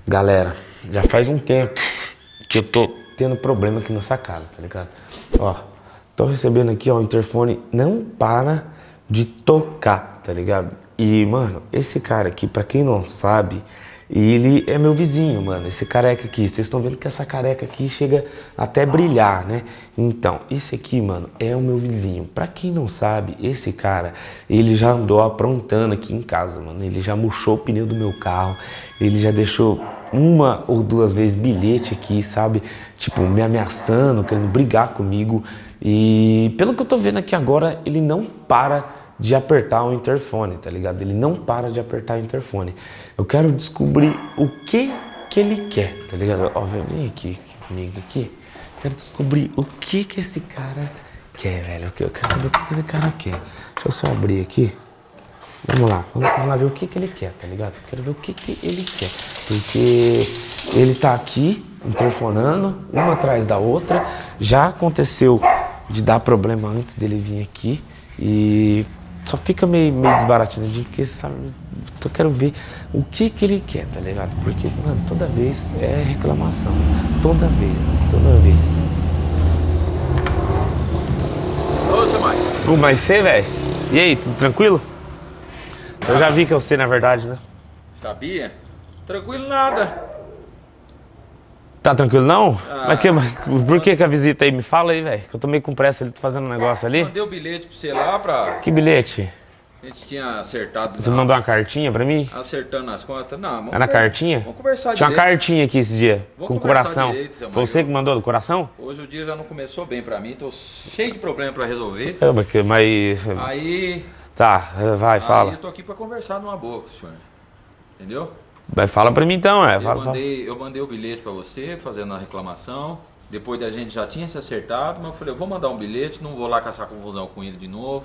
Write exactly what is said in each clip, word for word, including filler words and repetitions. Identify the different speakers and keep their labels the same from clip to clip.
Speaker 1: Galera, já faz um tempo que eu tô tendo problema aqui nessa casa, tá ligado? Ó, tô recebendo aqui, ó, o interfone não para de tocar, tá ligado? E, mano, esse cara aqui, pra quem não sabe, ele é meu vizinho, mano, esse careca aqui. Vocês estão vendo que essa careca aqui chega até brilhar, né? Então, esse aqui, mano, é o meu vizinho. Pra quem não sabe, esse cara, ele já andou aprontando aqui em casa, mano. Ele já murchou o pneu do meu carro, ele já deixou uma ou duas vezes bilhete aqui, sabe? Tipo, me ameaçando, querendo brigar comigo. E pelo que eu tô vendo aqui agora, ele não para de apertar o interfone, tá ligado? Ele não para de apertar o interfone. Eu quero descobrir o que que ele quer, tá ligado? Ó, vem aqui, aqui comigo aqui. Quero descobrir o que que esse cara quer, velho. Eu quero saber o que que esse cara quer. Deixa eu só abrir aqui. Vamos lá, vamos lá ver o que que ele quer, tá ligado? Eu quero ver o que que ele quer. Porque ele tá aqui, interfonando, uma atrás da outra. Já aconteceu de dar problema antes dele vir aqui. E só fica meio, meio desbaratinho, porque sabe, eu quero ver o que que ele quer, tá ligado? Porque, mano, toda vez é reclamação. Toda vez, mano, toda vez.
Speaker 2: Ô, seu Mike.
Speaker 1: Ô, mas você, velho? E aí, tudo tranquilo? Eu já vi que é você, na verdade, né?
Speaker 2: Sabia? Tranquilo nada.
Speaker 1: Tá tranquilo não?
Speaker 2: Ah.
Speaker 1: Mas, que, mas por que que a visita aí? Me fala aí, velho. Que eu tô meio com pressa, ele tá fazendo um negócio ali.
Speaker 2: Mandei o bilhete pra você lá pra...
Speaker 1: Que bilhete?
Speaker 2: A gente tinha acertado...
Speaker 1: Você
Speaker 2: não.
Speaker 1: mandou uma cartinha pra mim?
Speaker 2: Acertando as contas. Não, vamos
Speaker 1: Era na
Speaker 2: conver-
Speaker 1: cartinha?
Speaker 2: Vamos conversar
Speaker 1: Tinha uma
Speaker 2: direito.
Speaker 1: cartinha aqui esse dia,
Speaker 2: Vamos
Speaker 1: com
Speaker 2: conversar
Speaker 1: coração.
Speaker 2: direito, seu
Speaker 1: Foi
Speaker 2: Michael.
Speaker 1: você que mandou do coração?
Speaker 2: Hoje o dia já não começou bem pra mim, tô cheio de problema pra resolver.
Speaker 1: É, mas... mas-
Speaker 2: Aí...
Speaker 1: Tá, vai,
Speaker 2: Aí
Speaker 1: fala.
Speaker 2: eu tô aqui pra conversar numa boa com o senhor. Entendeu?
Speaker 1: Vai, fala pra mim então, é.
Speaker 2: Eu
Speaker 1: Fala, fala.
Speaker 2: mandei, eu mandei o bilhete pra você, fazendo a reclamação. Depois da gente já tinha se acertado, mas eu falei, eu vou mandar um bilhete, não vou lá caçar confusão com ele de novo.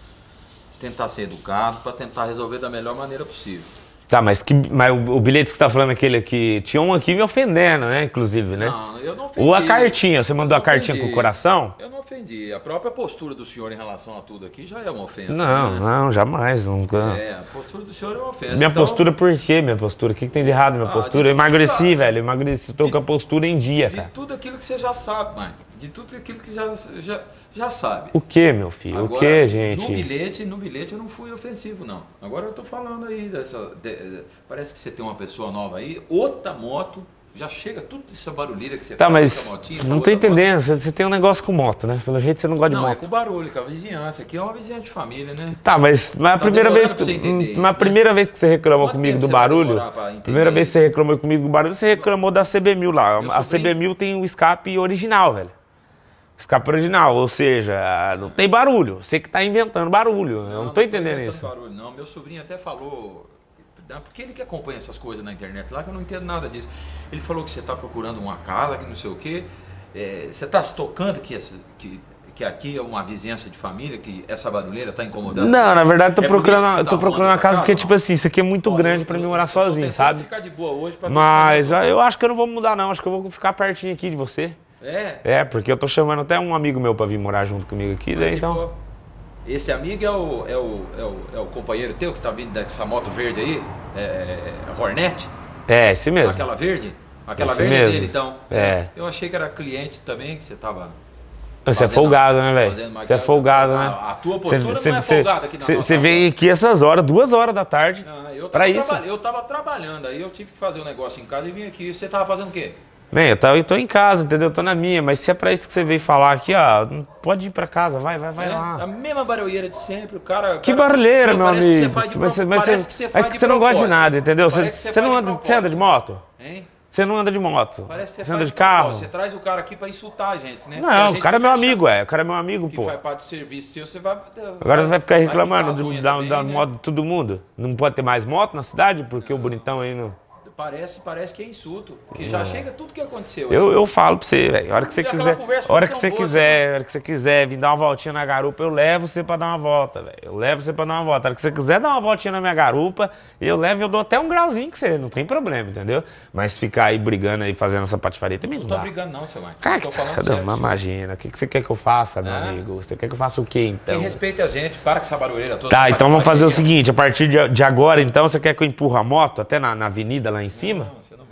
Speaker 2: Tentar ser educado pra tentar resolver da melhor maneira possível.
Speaker 1: Tá, mas, que, mas o, o bilhete que você tá falando, aquele aqui, tinha um aqui me ofendendo, né? Inclusive, né?
Speaker 2: Não, eu não ofendi.
Speaker 1: Ou a cartinha, você mandou
Speaker 2: Eu
Speaker 1: a cartinha
Speaker 2: ofendi.
Speaker 1: com o coração?
Speaker 2: Eu não ofendi. A própria postura do senhor em relação a tudo aqui já é uma ofensa.
Speaker 1: Não,
Speaker 2: né?
Speaker 1: não, jamais, nunca.
Speaker 2: É, a postura do senhor é uma ofensa.
Speaker 1: Minha
Speaker 2: Então,
Speaker 1: postura por quê, minha postura? O que, que tem de errado minha
Speaker 2: Ah,
Speaker 1: postura?
Speaker 2: de
Speaker 1: Eu
Speaker 2: tudo,
Speaker 1: emagreci,
Speaker 2: cara.
Speaker 1: velho, eu emagreci, tô
Speaker 2: De-
Speaker 1: com a postura em dia,
Speaker 2: De
Speaker 1: cara.
Speaker 2: tudo aquilo que você já sabe, mãe. De tudo aquilo que já, já, já sabe.
Speaker 1: O que, meu filho?
Speaker 2: Agora,
Speaker 1: o que,
Speaker 2: No
Speaker 1: gente?
Speaker 2: bilhete, no bilhete eu não fui ofensivo, não. Agora eu tô falando aí dessa... de- parece que você tem uma pessoa nova aí, outra moto, já chega tudo essa barulheira que você
Speaker 1: Tá,
Speaker 2: faz,
Speaker 1: mas
Speaker 2: essa motinha,
Speaker 1: não
Speaker 2: essa
Speaker 1: tô
Speaker 2: outra
Speaker 1: entendendo, você, você tem um negócio com moto, né? Pelo jeito você não gosta
Speaker 2: moto.
Speaker 1: de
Speaker 2: Não, é
Speaker 1: moto.
Speaker 2: com o barulho, com a vizinhança. Aqui é uma vizinhança de família, né?
Speaker 1: Tá, mas, mas a
Speaker 2: Tá
Speaker 1: primeira vez
Speaker 2: demorando
Speaker 1: que,
Speaker 2: pra você entender isso,
Speaker 1: mas a
Speaker 2: né?
Speaker 1: primeira vez que você reclamou
Speaker 2: Quanto
Speaker 1: comigo
Speaker 2: tempo
Speaker 1: do
Speaker 2: você vai
Speaker 1: barulho,
Speaker 2: demorar pra entender
Speaker 1: primeira vez que
Speaker 2: isso?
Speaker 1: você reclamou comigo do barulho, você reclamou da C B mil lá.
Speaker 2: Meu
Speaker 1: A C B
Speaker 2: sobrinho-
Speaker 1: mil tem o escape original, velho. Escape original, ou seja, não tem barulho. Você que tá inventando barulho. Eu não tô entendendo
Speaker 2: inventando
Speaker 1: isso.
Speaker 2: Barulho, não. Meu sobrinho até falou... Porque ele que acompanha essas coisas na internet lá, que eu não entendo nada disso. Ele falou que você está procurando uma casa, que não sei o quê. É, você está se tocando que, essa, que, que aqui é uma vizinhança de família, que essa barulheira está incomodando?
Speaker 1: Não, na verdade, tô
Speaker 2: É por isso
Speaker 1: procurando,
Speaker 2: que você
Speaker 1: tô
Speaker 2: tá
Speaker 1: procurando
Speaker 2: arrumando
Speaker 1: uma casa
Speaker 2: pra
Speaker 1: porque,
Speaker 2: casa,
Speaker 1: tipo assim, isso aqui é muito
Speaker 2: Ó,
Speaker 1: grande
Speaker 2: eu
Speaker 1: pra
Speaker 2: tô-
Speaker 1: mim morar
Speaker 2: eu tô
Speaker 1: sozinho,
Speaker 2: tentando
Speaker 1: sabe?
Speaker 2: ficar de boa hoje pra ver
Speaker 1: Mas
Speaker 2: se vai
Speaker 1: eu acho que eu não vou mudar, não. Acho que eu vou ficar pertinho aqui de você.
Speaker 2: É.
Speaker 1: É, porque eu tô chamando até um amigo meu pra vir morar junto comigo aqui,
Speaker 2: Mas
Speaker 1: daí
Speaker 2: se
Speaker 1: então.
Speaker 2: for- Esse amigo é o, é, o, é, o, é o companheiro teu que tá vindo dessa moto verde aí? É, é Hornet?
Speaker 1: É, esse mesmo.
Speaker 2: Aquela verde? Aquela
Speaker 1: Esse
Speaker 2: verde é
Speaker 1: mesmo.
Speaker 2: dele, então.
Speaker 1: É.
Speaker 2: Eu achei que era cliente também, que você tava...
Speaker 1: Você é
Speaker 2: fazendo-
Speaker 1: folgado, né, velho?
Speaker 2: fazendo
Speaker 1: Você é
Speaker 2: maquiagem.
Speaker 1: folgado,
Speaker 2: A-
Speaker 1: né?
Speaker 2: a tua postura não é
Speaker 1: Você
Speaker 2: folgada aqui na nossa
Speaker 1: Você vem
Speaker 2: rua.
Speaker 1: aqui essas horas, duas horas da tarde,
Speaker 2: Ah, eu,
Speaker 1: pra
Speaker 2: tava
Speaker 1: isso.
Speaker 2: traba- eu tava trabalhando, aí eu tive que fazer um negócio em casa e vim aqui. Você tava fazendo o quê?
Speaker 1: Bem, eu tô, eu tô em casa, entendeu? Eu tô na minha, mas se é pra isso que você veio falar aqui, ó, não pode ir pra casa, vai, vai, vai
Speaker 2: É,
Speaker 1: lá.
Speaker 2: A mesma barulheira de sempre, o cara... o
Speaker 1: Que
Speaker 2: cara-
Speaker 1: barulheira, meu
Speaker 2: parece que você
Speaker 1: amigo.
Speaker 2: faz de
Speaker 1: Mas,
Speaker 2: pro-
Speaker 1: mas
Speaker 2: parece
Speaker 1: você,
Speaker 2: que você
Speaker 1: é
Speaker 2: faz
Speaker 1: que
Speaker 2: de
Speaker 1: você não gosta de
Speaker 2: propósito.
Speaker 1: nada, entendeu? Você,
Speaker 2: Parece que
Speaker 1: você
Speaker 2: você
Speaker 1: não
Speaker 2: faz de
Speaker 1: anda, você anda de
Speaker 2: propósito.
Speaker 1: moto?
Speaker 2: Hein?
Speaker 1: Você não anda de moto?
Speaker 2: Parece que você,
Speaker 1: Você anda
Speaker 2: faz
Speaker 1: de carro?
Speaker 2: propósito. Você traz o cara aqui pra insultar a gente, né? Porque a
Speaker 1: Não, o
Speaker 2: gente
Speaker 1: cara é
Speaker 2: fica
Speaker 1: meu
Speaker 2: achando
Speaker 1: amigo, é. O cara é meu amigo,
Speaker 2: que
Speaker 1: pô.
Speaker 2: faz parte do serviço seu, você vai...
Speaker 1: Agora vai ficar
Speaker 2: pintar
Speaker 1: reclamando
Speaker 2: as
Speaker 1: do-
Speaker 2: unhas
Speaker 1: da,
Speaker 2: também,
Speaker 1: da
Speaker 2: né?
Speaker 1: moto de todo mundo. Não pode ter mais moto na cidade? Porque o bonitão aí não...
Speaker 2: Parece, parece que é insulto, porque já chega tudo que aconteceu.
Speaker 1: Eu, eu falo pra você, velho. A hora que você
Speaker 2: Aquela
Speaker 1: quiser,
Speaker 2: conversa
Speaker 1: a hora
Speaker 2: foi
Speaker 1: que
Speaker 2: tão
Speaker 1: você
Speaker 2: boa,
Speaker 1: quiser, a hora que você quiser vir dar uma voltinha na garupa, eu levo você pra dar uma volta, velho. Eu levo você pra dar uma volta. A hora que você quiser dar uma voltinha na minha garupa, eu levo, eu dou até um grauzinho que você, não tem problema, entendeu? Mas ficar aí brigando aí, fazendo essa patifaria também não
Speaker 2: Não tô
Speaker 1: dá.
Speaker 2: brigando não, seu Mike.
Speaker 1: Cara,
Speaker 2: Tô falando
Speaker 1: cadê?
Speaker 2: sério.
Speaker 1: Mas imagina, o que, que você quer que eu faça, meu
Speaker 2: É?
Speaker 1: amigo? Você quer que eu faça o quê, então?
Speaker 2: Quem respeita a gente, para com essa barulheira toda.
Speaker 1: Tá,
Speaker 2: essa
Speaker 1: então vamos fazer o
Speaker 2: patifaria.
Speaker 1: seguinte, a partir de, de agora, então, você quer que eu empurre a moto até na, na avenida lá em cima?
Speaker 2: Não, você não vai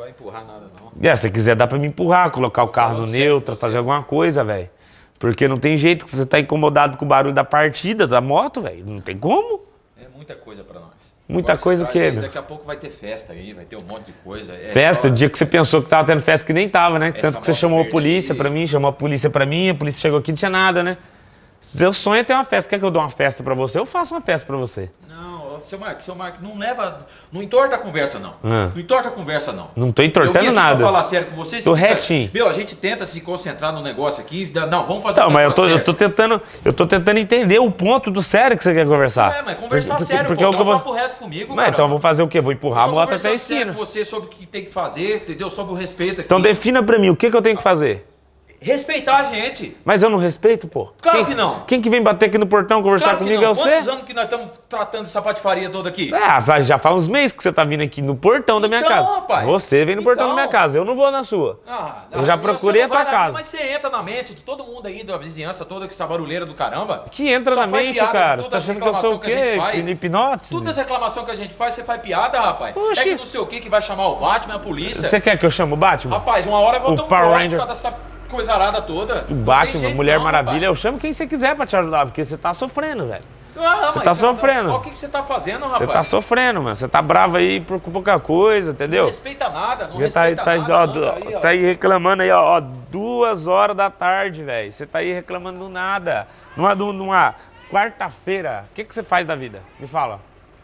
Speaker 2: vai empurrar nada, não.
Speaker 1: É, se quiser dá pra me empurrar, colocar o carro no neutro, fazer alguma coisa, velho. Porque não tem jeito, que você tá incomodado com o barulho da partida, da moto, velho. Não tem como.
Speaker 2: É muita coisa pra nós.
Speaker 1: Muita
Speaker 2: Agora
Speaker 1: coisa que,
Speaker 2: aí,
Speaker 1: meu?
Speaker 2: daqui a pouco vai ter festa aí, vai ter um monte de coisa. É
Speaker 1: Festa,
Speaker 2: só...
Speaker 1: o dia que você pensou que tava tendo festa que nem tava, né? Tanto que você
Speaker 2: moto
Speaker 1: chamou a
Speaker 2: verde
Speaker 1: polícia
Speaker 2: aí.
Speaker 1: pra mim, chamou a polícia pra mim, a polícia chegou aqui e não tinha nada, né? Seu sonho é ter uma festa. Quer que eu dou uma festa pra você? Eu faço uma festa pra você.
Speaker 2: Não, seu Marco, seu Marco, não leva. Não entorta a conversa, não.
Speaker 1: Ah.
Speaker 2: Não entorta a conversa, não.
Speaker 1: Não tô
Speaker 2: Eu vim
Speaker 1: entortando
Speaker 2: aqui
Speaker 1: nada.
Speaker 2: pra falar sério com vocês.
Speaker 1: Tô retinho.
Speaker 2: Meu, a gente tenta se concentrar no negócio aqui. Não, vamos fazer
Speaker 1: Não,
Speaker 2: um
Speaker 1: mas eu
Speaker 2: negócio
Speaker 1: tô, eu
Speaker 2: sério.
Speaker 1: tô tentando, eu tô tentando entender o ponto do sério que você quer conversar.
Speaker 2: É, mas conversar
Speaker 1: Porque-
Speaker 2: sério,
Speaker 1: porque
Speaker 2: pô,
Speaker 1: eu
Speaker 2: dá um
Speaker 1: vou-
Speaker 2: papo reto comigo,
Speaker 1: Mas
Speaker 2: cara.
Speaker 1: então eu vou fazer o quê? Vou empurrar a
Speaker 2: Eu tô
Speaker 1: moto até a
Speaker 2: conversando sério
Speaker 1: esquina.
Speaker 2: com você sobre o que tem que fazer, entendeu? Sobre o respeito aqui.
Speaker 1: Então defina pra mim o que, que eu tenho que fazer.
Speaker 2: Respeitar a gente.
Speaker 1: Mas eu não respeito, pô.
Speaker 2: Claro
Speaker 1: Quem-
Speaker 2: que não.
Speaker 1: Quem que vem bater aqui no portão conversar
Speaker 2: Claro que
Speaker 1: comigo
Speaker 2: não.
Speaker 1: é você?
Speaker 2: Quantos anos que nós estamos tratando essa patifaria toda aqui?
Speaker 1: Ah, vai- já faz uns meses que você tá vindo aqui no portão da minha
Speaker 2: Então,
Speaker 1: casa.
Speaker 2: rapaz.
Speaker 1: Você vem no portão da
Speaker 2: Então.
Speaker 1: minha casa, eu não vou na sua.
Speaker 2: Ah,
Speaker 1: Eu já
Speaker 2: não,
Speaker 1: procurei
Speaker 2: você
Speaker 1: a
Speaker 2: não vai
Speaker 1: tua
Speaker 2: na-
Speaker 1: casa.
Speaker 2: Mas você entra na mente de todo mundo aí, da vizinhança toda, que essa barulheira do caramba.
Speaker 1: Que entra
Speaker 2: Só
Speaker 1: na
Speaker 2: faz
Speaker 1: mente,
Speaker 2: piada de
Speaker 1: cara. Você
Speaker 2: todas
Speaker 1: tá
Speaker 2: as
Speaker 1: achando que eu sou o
Speaker 2: reclamações que a gente
Speaker 1: quê?
Speaker 2: faz.
Speaker 1: Hipnose?
Speaker 2: Todas as reclamações que a gente faz, você faz piada, rapaz.
Speaker 1: Oxi.
Speaker 2: É que não sei o que que vai chamar o Batman, a polícia.
Speaker 1: Você quer que eu chame o Batman?
Speaker 2: Rapaz, uma hora vai
Speaker 1: O
Speaker 2: ter um
Speaker 1: Power
Speaker 2: troço
Speaker 1: Ranger.
Speaker 2: por causa dessa coisa arada toda.
Speaker 1: O Batman, Mulher Maravilha,
Speaker 2: Rapaz.
Speaker 1: eu chamo quem você quiser pra te ajudar, porque você tá sofrendo, velho.
Speaker 2: Ah,
Speaker 1: Você
Speaker 2: mas
Speaker 1: tá sofrendo.
Speaker 2: Olha o que, que você tá fazendo,
Speaker 1: Você
Speaker 2: rapaz.
Speaker 1: tá sofrendo, mano. Você tá bravo aí por pouca coisa, entendeu?
Speaker 2: Não respeita nada, não
Speaker 1: Porque tá, aí-
Speaker 2: respeita
Speaker 1: tá, aí,
Speaker 2: nada.
Speaker 1: ó,
Speaker 2: não,
Speaker 1: du-
Speaker 2: aí, ó.
Speaker 1: tá aí reclamando aí, ó, ó, duas horas da tarde, velho. Você tá aí reclamando do nada. Numa, numa quarta-feira. O que, que você faz da vida? Me fala.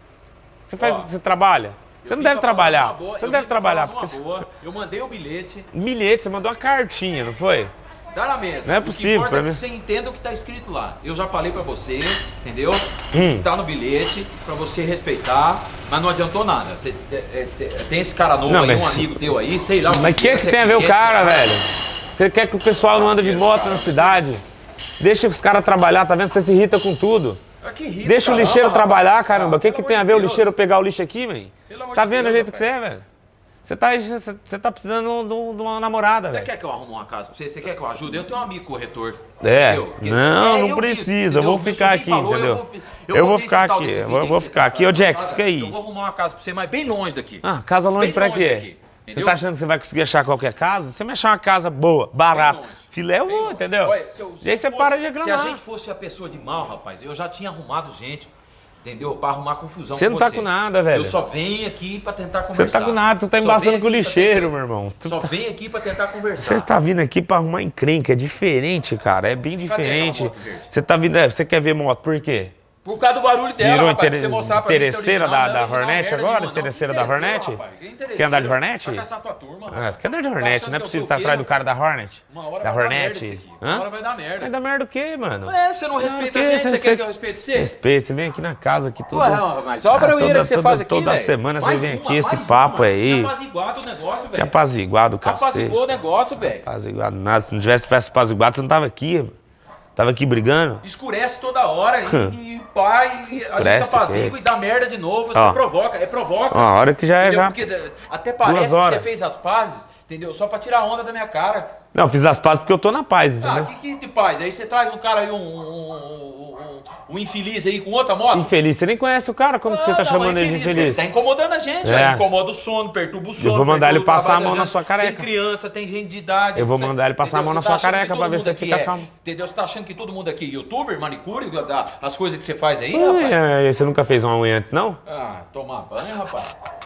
Speaker 1: Você faz,
Speaker 2: Ó,
Speaker 1: você trabalha? Você
Speaker 2: Eu
Speaker 1: não
Speaker 2: vim
Speaker 1: deve
Speaker 2: pra falar
Speaker 1: trabalhar.
Speaker 2: numa boa,
Speaker 1: Você
Speaker 2: eu
Speaker 1: não deve
Speaker 2: vim pra
Speaker 1: trabalhar.
Speaker 2: falar
Speaker 1: Porque...
Speaker 2: numa boa. Eu mandei o bilhete,
Speaker 1: Milhete, você mandou uma cartinha, não foi?
Speaker 2: dá na mesma.
Speaker 1: Não é
Speaker 2: O que
Speaker 1: possível,
Speaker 2: importa
Speaker 1: pra
Speaker 2: é que
Speaker 1: mim.
Speaker 2: você entenda o que tá escrito lá. Eu já falei pra você, entendeu?
Speaker 1: Hum.
Speaker 2: Tá no bilhete, pra você respeitar, mas não adiantou nada. Você, é, é, é, tem esse cara novo
Speaker 1: Não,
Speaker 2: aí,
Speaker 1: mas-
Speaker 2: um amigo teu aí, sei lá.
Speaker 1: Mas o que, que
Speaker 2: você
Speaker 1: tem a ver o
Speaker 2: quer,
Speaker 1: cara,
Speaker 2: sei lá.
Speaker 1: velho? Você quer que o pessoal não anda de moto na cidade? Deixa os caras trabalhar, tá vendo? Você se irrita com tudo.
Speaker 2: Ah, que irrita,
Speaker 1: Deixa o
Speaker 2: caramba,
Speaker 1: lixeiro
Speaker 2: rapaz.
Speaker 1: trabalhar, caramba. O que,
Speaker 2: Ah,
Speaker 1: que
Speaker 2: pelo
Speaker 1: tem a
Speaker 2: amor
Speaker 1: ver
Speaker 2: de
Speaker 1: o
Speaker 2: Deus.
Speaker 1: lixeiro pegar o lixo aqui, velho?
Speaker 2: Pelo amor
Speaker 1: Tá
Speaker 2: de
Speaker 1: vendo o
Speaker 2: Deus,
Speaker 1: jeito que
Speaker 2: rapaz.
Speaker 1: você é, velho? Você tá, você, você tá precisando de, um- de uma namorada,
Speaker 2: Você
Speaker 1: velho.
Speaker 2: quer que eu arrume uma casa pra você? Você quer que eu ajude? Eu tenho um amigo corretor.
Speaker 1: É.
Speaker 2: entendeu? Que-
Speaker 1: Não,
Speaker 2: é,
Speaker 1: não
Speaker 2: eu
Speaker 1: precisa.
Speaker 2: vi,
Speaker 1: Eu
Speaker 2: entendeu?
Speaker 1: vou
Speaker 2: Meu
Speaker 1: ficar
Speaker 2: sobrinho
Speaker 1: aqui,
Speaker 2: falou,
Speaker 1: entendeu?
Speaker 2: Eu vou,
Speaker 1: Eu vou
Speaker 2: ver
Speaker 1: ficar
Speaker 2: esse tal
Speaker 1: aqui,
Speaker 2: desse
Speaker 1: eu vou-
Speaker 2: vídeo
Speaker 1: vou
Speaker 2: que você
Speaker 1: ficar
Speaker 2: tá
Speaker 1: aqui. Ô,
Speaker 2: fazendo,
Speaker 1: Jack,
Speaker 2: cara.
Speaker 1: fica aí.
Speaker 2: Eu vou arrumar uma casa pra você, mas bem longe daqui.
Speaker 1: Ah, casa longe
Speaker 2: Bem
Speaker 1: pra
Speaker 2: longe
Speaker 1: quê?
Speaker 2: daqui,
Speaker 1: Você
Speaker 2: entendeu?
Speaker 1: tá achando que você vai conseguir achar qualquer casa? Você me achar uma casa boa, barata,
Speaker 2: Bem longe.
Speaker 1: filé, eu
Speaker 2: Bem
Speaker 1: vou,
Speaker 2: longe.
Speaker 1: entendeu?
Speaker 2: Olha, se eu- se
Speaker 1: E aí
Speaker 2: eu
Speaker 1: você
Speaker 2: fosse-
Speaker 1: para de
Speaker 2: Se a
Speaker 1: reclamar.
Speaker 2: gente fosse a pessoa de mal, rapaz, eu já tinha arrumado gente, entendeu? Pra arrumar confusão
Speaker 1: Você
Speaker 2: com
Speaker 1: não tá com nada, velho.
Speaker 2: Eu só venho aqui pra tentar
Speaker 1: Você
Speaker 2: conversar.
Speaker 1: não tá com nada, tu tá
Speaker 2: Só
Speaker 1: embaçando
Speaker 2: venho
Speaker 1: com o
Speaker 2: aqui pra
Speaker 1: lixeiro,
Speaker 2: tentar-
Speaker 1: meu irmão. Tu
Speaker 2: Só
Speaker 1: tá-
Speaker 2: venho aqui pra tentar conversar.
Speaker 1: Você tá vindo aqui pra arrumar encrenca, é diferente, cara, é bem diferente.
Speaker 2: aquela moto verde?
Speaker 1: Você tá vindo, é, você quer ver moto, por quê?
Speaker 2: Por causa do barulho dela,
Speaker 1: Virou
Speaker 2: rapaz, pra
Speaker 1: inter-
Speaker 2: você mostrar pra mim se é
Speaker 1: interesseira
Speaker 2: original,
Speaker 1: da-
Speaker 2: não é
Speaker 1: da
Speaker 2: original,
Speaker 1: Hornet
Speaker 2: merda
Speaker 1: agora?
Speaker 2: nenhuma, não.
Speaker 1: Interesseira
Speaker 2: Que
Speaker 1: da
Speaker 2: interesseira,
Speaker 1: Hornet?
Speaker 2: rapaz, que interesseira?
Speaker 1: Quer andar de Hornet?
Speaker 2: Vai caçar tua turma,
Speaker 1: Ah, você quer andar de
Speaker 2: Tá
Speaker 1: Hornet,
Speaker 2: achando
Speaker 1: não é
Speaker 2: que eu
Speaker 1: possível
Speaker 2: sou
Speaker 1: estar
Speaker 2: o quê,
Speaker 1: atrás do
Speaker 2: rapaz?
Speaker 1: cara da Hornet.
Speaker 2: Uma hora
Speaker 1: Da
Speaker 2: vai dar merda
Speaker 1: Hornet.
Speaker 2: isso aqui.
Speaker 1: Hã?
Speaker 2: Uma hora vai dar merda.
Speaker 1: Vai dar merda o quê, mano?
Speaker 2: É, você não respeita a
Speaker 1: Porque
Speaker 2: gente, você quer que eu respeite você?
Speaker 1: Respeito, você vem aqui na casa aqui tudo.
Speaker 2: Ué, não, mas olha a
Speaker 1: Ah,
Speaker 2: barulheira
Speaker 1: toda-
Speaker 2: que você
Speaker 1: toda-
Speaker 2: faz aqui,
Speaker 1: Toda
Speaker 2: velho.
Speaker 1: semana você
Speaker 2: Mais
Speaker 1: vem
Speaker 2: uma,
Speaker 1: aqui, esse
Speaker 2: mais
Speaker 1: papo
Speaker 2: uma.
Speaker 1: aí.
Speaker 2: Tinha apaziguado o negócio,
Speaker 1: Que
Speaker 2: velho.
Speaker 1: apaziguado, cacete.
Speaker 2: Apaziguou o negócio, velho.
Speaker 1: Apaziguado nada. Se não tivesse tivesse apaziguado, você não tava aqui, mano. Tava aqui brigando.
Speaker 2: Escurece toda hora e, e pá, e a gente
Speaker 1: Escurece,
Speaker 2: apazigua
Speaker 1: que-
Speaker 2: e dá merda de novo, você
Speaker 1: Ó.
Speaker 2: provoca, é provoca.
Speaker 1: Ó, a hora que já é
Speaker 2: entendeu?
Speaker 1: já.
Speaker 2: Porque eh, até parece que
Speaker 1: horas.
Speaker 2: você fez as pazes, entendeu? Só pra tirar onda da minha cara.
Speaker 1: Não, fiz as pazes porque eu tô na paz,
Speaker 2: Ah,
Speaker 1: entendeu?
Speaker 2: que, que de paz? Aí você traz um cara aí, um, um, um, um- um infeliz aí com outra moto.
Speaker 1: Infeliz, você nem conhece o cara, como que você
Speaker 2: Ah,
Speaker 1: tá
Speaker 2: não,
Speaker 1: chamando
Speaker 2: mas
Speaker 1: ele de infeliz?
Speaker 2: Tá incomodando a gente,
Speaker 1: É.
Speaker 2: ó, incomoda o sono, perturba o sono.
Speaker 1: vou mandar
Speaker 2: perturba
Speaker 1: ele
Speaker 2: o
Speaker 1: passar
Speaker 2: trabalho
Speaker 1: a mão
Speaker 2: da
Speaker 1: na
Speaker 2: gente.
Speaker 1: sua careca.
Speaker 2: Tem criança, tem gente de idade.
Speaker 1: Eu vou
Speaker 2: você-
Speaker 1: mandar ele passar a
Speaker 2: entendeu?
Speaker 1: mão na
Speaker 2: Você
Speaker 1: sua
Speaker 2: tá achando
Speaker 1: careca
Speaker 2: que
Speaker 1: pra
Speaker 2: todo
Speaker 1: ver
Speaker 2: mundo
Speaker 1: se você
Speaker 2: aqui
Speaker 1: fica
Speaker 2: é-
Speaker 1: calmo.
Speaker 2: Entendeu? Você tá achando que todo mundo aqui é youtuber, manicure, da- as coisas que você faz aí,
Speaker 1: Ui,
Speaker 2: rapaz?
Speaker 1: é, você nunca fez uma unha antes, não?
Speaker 2: Ah, tomar banho, rapaz.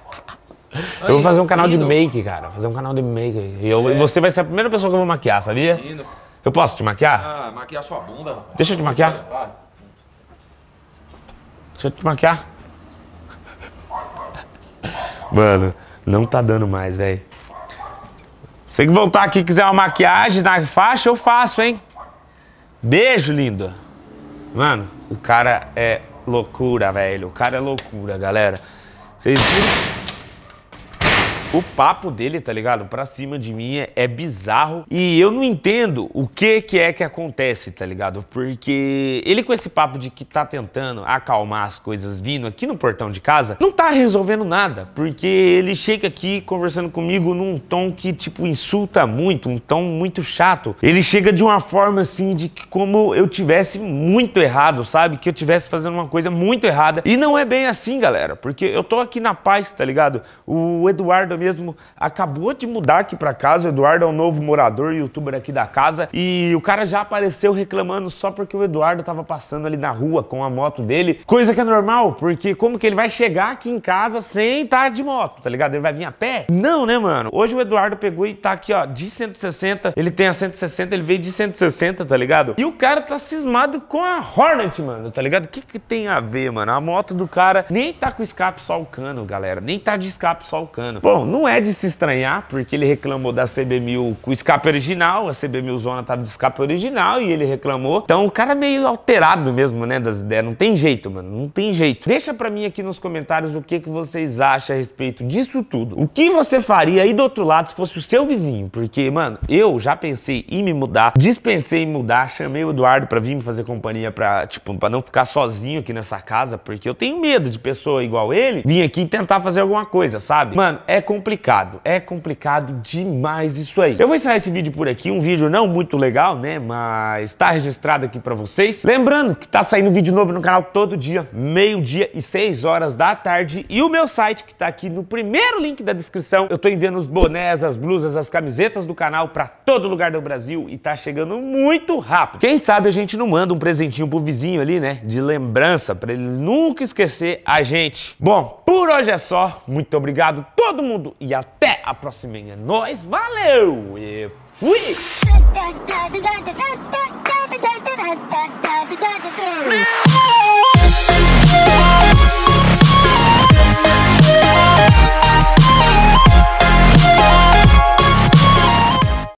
Speaker 1: Eu vou fazer um canal de
Speaker 2: Lindo.
Speaker 1: make, cara. Fazer um canal de make. E eu- e você vai ser a primeira pessoa que eu vou maquiar, sabia?
Speaker 2: Lindo.
Speaker 1: Eu posso te maquiar?
Speaker 2: Ah, maquiar sua bunda, rapaz.
Speaker 1: Deixa eu te maquiar.
Speaker 2: Vai.
Speaker 1: Deixa eu te maquiar. Mano, não tá dando mais, velho. Você que voltar aqui e quiser uma maquiagem na faixa, eu faço, hein? Beijo, lindo. Mano, o cara é loucura, velho. O cara é loucura, galera. Vocês viram? O papo dele, tá ligado? Pra cima de mim é, é bizarro. E eu não entendo o que que é que acontece, tá ligado? Porque ele com esse papo de que tá tentando acalmar as coisas vindo aqui no portão de casa, não tá resolvendo nada. Porque ele chega aqui conversando comigo num tom que, tipo, insulta muito, um tom muito chato. Ele chega de uma forma, assim, de que como eu tivesse muito errado, sabe? Que eu tivesse fazendo uma coisa muito errada. E não é bem assim, galera. Porque eu tô aqui na paz, tá ligado? O Eduardo, amigo mesmo acabou de mudar aqui pra casa. O Eduardo é um novo morador, youtuber aqui da casa. E o cara já apareceu reclamando só porque o Eduardo tava passando ali na rua com a moto dele. Coisa que é normal, porque como que ele vai chegar aqui em casa sem estar de moto, tá ligado? Ele vai vir a pé? Não, né, mano? Hoje o Eduardo pegou e tá aqui, ó, de cento e sessenta. Ele tem a cento e sessenta, ele veio de cento e sessenta, tá ligado? E o cara tá cismado com a Hornet, mano, tá ligado? O que que tem a ver, mano? A moto do cara nem tá com escape só o cano, galera. Nem tá de escape só o cano. Bom, não é de se estranhar, porque ele reclamou da C B mil com escape original. A C B mil Zona tava de escape original e ele reclamou. Então o cara é meio alterado mesmo, né, das ideias. Não tem jeito, mano. Não tem jeito. Deixa pra mim aqui nos comentários o que que vocês acham a respeito disso tudo. O que você faria aí do outro lado se fosse o seu vizinho? Porque, mano, eu já pensei em me mudar, dispensei em mudar, chamei o Eduardo pra vir me fazer companhia pra, tipo, pra não ficar sozinho aqui nessa casa, porque eu tenho medo de pessoa igual ele vir aqui e tentar fazer alguma coisa, sabe? Mano, é complicado, é complicado demais isso aí. Eu vou encerrar esse vídeo por aqui, um vídeo não muito legal, né, mas tá registrado aqui pra vocês. Lembrando que tá saindo vídeo novo no canal todo dia, meio-dia e seis horas da tarde, e o meu site que tá aqui no primeiro link da descrição. Eu tô enviando os bonés, as blusas, as camisetas do canal pra todo lugar do Brasil e tá chegando muito rápido. Quem sabe a gente não manda um presentinho pro vizinho ali, né, de lembrança, pra ele nunca esquecer a gente. Bom, por hoje é só. Muito obrigado todo mundo e até a próxima. É nóis, valeu e fui!